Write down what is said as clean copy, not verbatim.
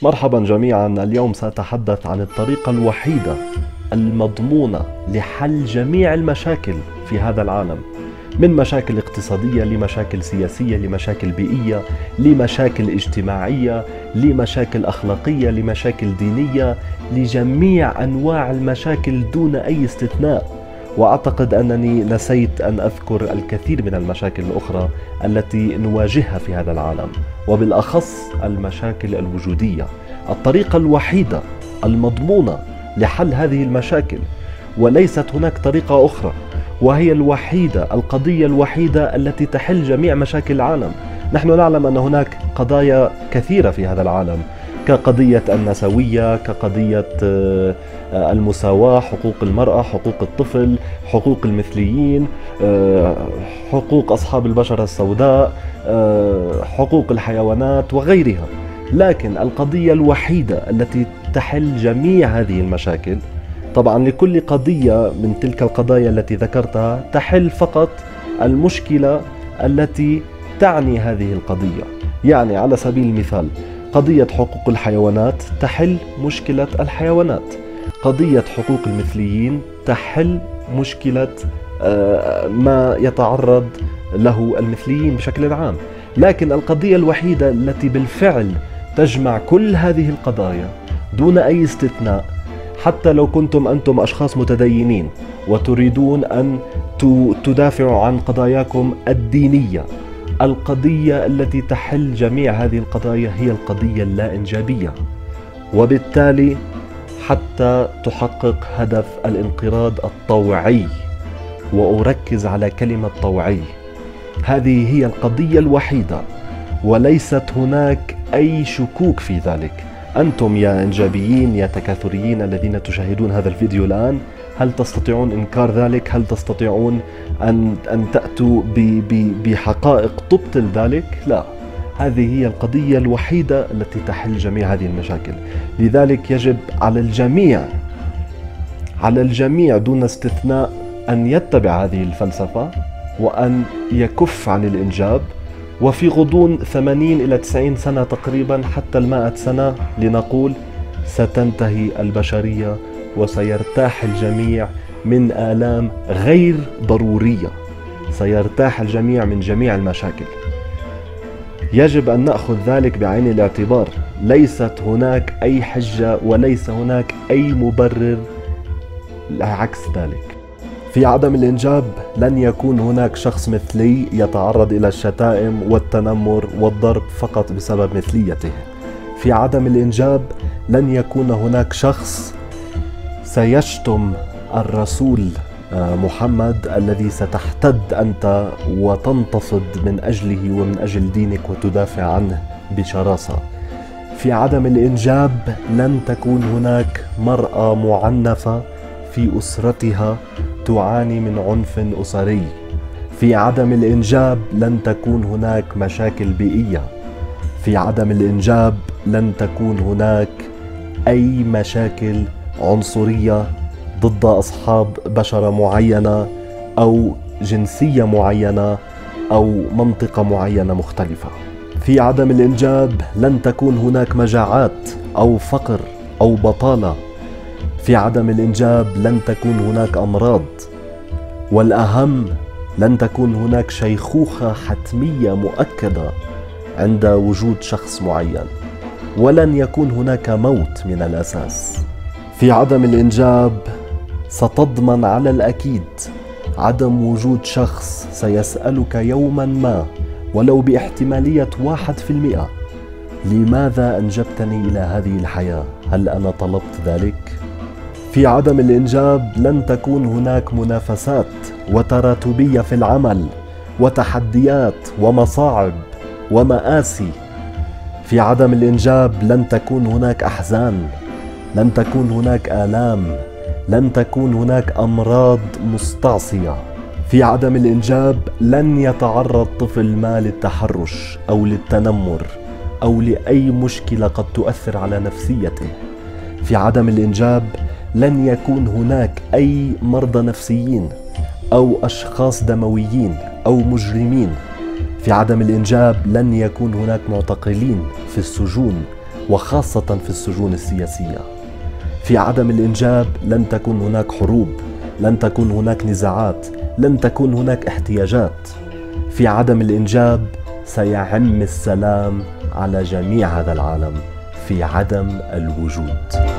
مرحبا جميعا. اليوم سأتحدث عن الطريقة الوحيدة المضمونة لحل جميع المشاكل في هذا العالم، من مشاكل اقتصادية لمشاكل سياسية لمشاكل بيئية لمشاكل اجتماعية لمشاكل أخلاقية لمشاكل دينية، لجميع أنواع المشاكل دون أي استثناء. وأعتقد أنني نسيت أن أذكر الكثير من المشاكل الأخرى التي نواجهها في هذا العالم، وبالأخص المشاكل الوجودية. الطريقة الوحيدة المضمونة لحل هذه المشاكل، وليست هناك طريقة أخرى، وهي الوحيدة، القضية الوحيدة التي تحل جميع مشاكل العالم. نحن نعلم أن هناك قضايا كثيرة في هذا العالم، كقضية النسوية، كقضية المساواة، حقوق المرأة، حقوق الطفل، حقوق المثليين، حقوق أصحاب البشرة السوداء، حقوق الحيوانات وغيرها. لكن القضية الوحيدة التي تحل جميع هذه المشاكل، طبعا لكل قضية من تلك القضايا التي ذكرتها تحل فقط المشكلة التي تعني هذه القضية. يعني على سبيل المثال، قضية حقوق الحيوانات تحل مشكلة الحيوانات، قضية حقوق المثليين تحل مشكلة ما يتعرض له المثليين بشكل عام. لكن القضية الوحيدة التي بالفعل تجمع كل هذه القضايا دون أي استثناء، حتى لو كنتم أنتم أشخاص متدينين وتريدون أن تدافعوا عن قضاياكم الدينية، القضية التي تحل جميع هذه القضايا هي القضية اللا إنجابية. وبالتالي حتى تحقق هدف الانقراض الطوعي، وأركز على كلمة طوعي، هذه هي القضية الوحيدة، وليست هناك أي شكوك في ذلك. أنتم يا إنجابيين يا تكاثريين الذين تشاهدون هذا الفيديو الآن، هل تستطيعون إنكار ذلك؟ هل تستطيعون أن تأتوا بحقائق تبطل ذلك؟ لا، هذه هي القضية الوحيدة التي تحل جميع هذه المشاكل. لذلك يجب على الجميع دون استثناء أن يتبع هذه الفلسفة وأن يكف عن الإنجاب. وفي غضون 80 إلى 90 سنة تقريبا، حتى 100 سنة لنقول، ستنتهي البشرية وسيرتاح الجميع من آلام غير ضرورية، سيرتاح الجميع من جميع المشاكل. يجب أن نأخذ ذلك بعين الاعتبار. ليست هناك أي حجة وليس هناك أي مبرر عكس ذلك. في عدم الإنجاب لن يكون هناك شخص مثلي يتعرض إلى الشتائم والتنمر والضرب فقط بسبب مثليته. في عدم الإنجاب لن يكون هناك شخص سيشتم الرسول محمد الذي ستحتد أنت وتنتفض من أجله ومن أجل دينك وتدافع عنه بشراسة. في عدم الإنجاب لن تكون هناك مرأة معنفة في أسرتها تعاني من عنف أسري. في عدم الإنجاب لن تكون هناك مشاكل بيئية. في عدم الإنجاب لن تكون هناك أي مشاكل عنصرية ضد أصحاب بشرة معينة أو جنسية معينة أو منطقة معينة مختلفة. في عدم الإنجاب لن تكون هناك مجاعات أو فقر أو بطالة. في عدم الإنجاب لن تكون هناك أمراض، والأهم لن تكون هناك شيخوخة حتمية مؤكدة عند وجود شخص معين، ولن يكون هناك موت من الأساس. في عدم الإنجاب ستضمن على الأكيد عدم وجود شخص سيسألك يوما ما ولو باحتمالية 1%: لماذا أنجبتني إلى هذه الحياة؟ هل أنا طلبت ذلك؟ في عدم الإنجاب لن تكون هناك منافسات وتراتبية في العمل وتحديات ومصاعب ومآسي. في عدم الإنجاب لن تكون هناك أحزان، لن تكون هناك آلام، لن تكون هناك أمراض مستعصية. في عدم الإنجاب لن يتعرض طفل ما للتحرش أو للتنمر أو لأي مشكلة قد تؤثر على نفسيته. في عدم الإنجاب لن يكون هناك أي مرضى نفسيين أو أشخاص دمويين أو مجرمين. في عدم الإنجاب لن يكون هناك معتقلين في السجون وخاصة في السجون السياسية. في عدم الإنجاب لن تكون هناك حروب، لن تكون هناك نزاعات، لن تكون هناك احتياجات. في عدم الإنجاب سيعم السلام على جميع هذا العالم في عدم الوجود.